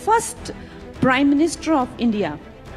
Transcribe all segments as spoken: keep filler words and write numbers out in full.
first Prime Minister of India,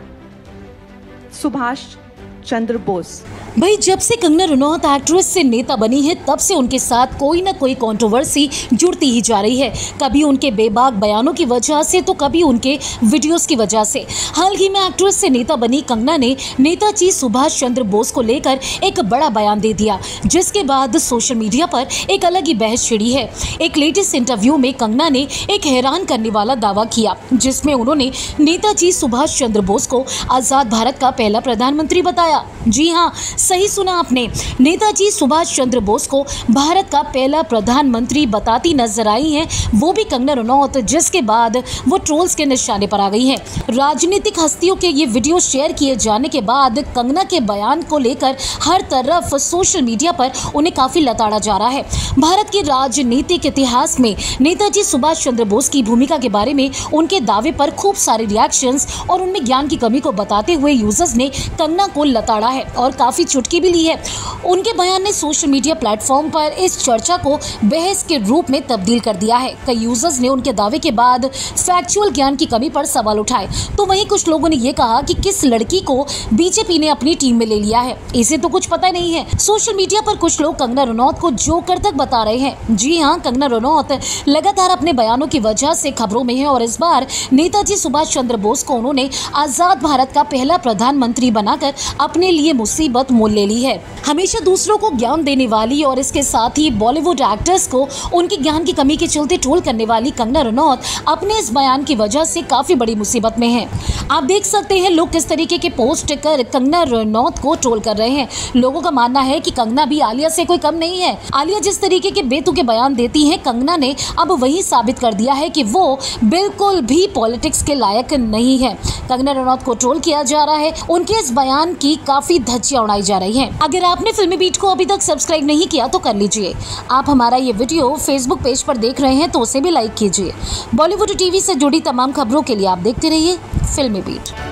Subhash Chandra Bose. भाई जब से कंगना रनौत एक्ट्रेस से नेता बनी है तब से उनके साथ कोई ना कोई कंट्रोवर्सी जुड़ती ही जा रही है। कभी उनके बेबाक बयानों की वजह से तो कभी उनके वीडियोस की वजह से। हाल ही में एक्ट्रेस से नेता बनी कंगना ने नेताजी सुभाष चंद्र बोस को लेकर एक बड़ा बयान दे दिया, जिसके बाद सोशल मीडिया पर एक अलग ही बहस छिड़ी है। एक लेटेस्ट इंटरव्यू में कंगना ने एक हैरान करने वाला दावा किया, जिसमें उन्होंने नेताजी सुभाष चंद्र बोस को आजाद भारत का पहला प्रधानमंत्री बताया। जी हाँ, सही सुना आपने, नेताजी सुभाष चंद्र बोस को भारत का पहला प्रधानमंत्री बताती नजर आई हैं, वो भी कंगना रनौत, जिसके बाद वो ट्रोल्स के निशाने पर आ गई हैं। राजनीतिक हस्तियों के ये वीडियो शेयर किए जाने के बाद कंगना के बयान को लेकर हर तरफ सोशल मीडिया पर उन्हें काफी लताड़ा जा रहा है। भारत के राजनीतिक इतिहास में नेताजी सुभाष चंद्र बोस की भूमिका के बारे में उनके दावे पर खूब सारे रिएक्शंस और उनमें ज्ञान की कमी को बताते हुए यूजर्स ने कंगना को लताड़ा है और काफी चुटकी भी ली है। उनके बयान ने सोशल मीडिया प्लेटफॉर्म पर इस चर्चा को बहस के रूप में तब्दील कर दिया है। कई यूजर्स ने उनके दावे के बाद फैक्चुअल ज्ञान की कमी पर सवाल उठाए, तो वहीं कुछ लोगों ने यह कहा कि किस लड़की को बीजेपी ने अपनी टीम में ले लिया है, इसे तो कुछ पता नहीं है। सोशल मीडिया पर कुछ लोग कंगना रनौत को जोकर तक बता रहे हैं। जी हाँ, कंगना रनौत लगातार अपने बयानों की वजह से खबरों में है और इस बार नेताजी सुभाष चंद्र बोस को उन्होंने आजाद भारत का पहला प्रधानमंत्री बनाकर अपने लिए मुसीबत मोल ले ली है। हमेशा दूसरों को ज्ञान देने वाली और इसके साथ ही बॉलीवुड एक्टर्स को उनके ज्ञान की कमी के चलते ट्रोल करने वाली कंगना रनौत अपने इस बयान की वजह से काफी बड़ी मुसीबत में है। आप देख सकते हैं लोग किस तरीके के पोस्ट कर कंगना रनौत को ट्रोल कर रहे हैं। लोगों का मानना है कि कंगना भी आलिया से कोई कम नहीं है। आलिया जिस तरीके के बेतुके बयान देती है, कंगना ने अब वही साबित कर दिया है कि वो बिल्कुल भी पॉलिटिक्स के लायक नहीं है। कंगना रनौत को ट्रोल किया जा रहा है, उनके इस बयान की काफी धज्जियां उड़ाई जा रही हैं। अगर आपने फिल्मी बीट को अभी तक सब्सक्राइब नहीं किया तो कर लीजिए। आप हमारा ये वीडियो फेसबुक पेज पर देख रहे हैं तो उसे भी लाइक कीजिए। बॉलीवुड टीवी से जुड़ी तमाम खबरों के लिए आप देखते रहिए फिल्मी बीट।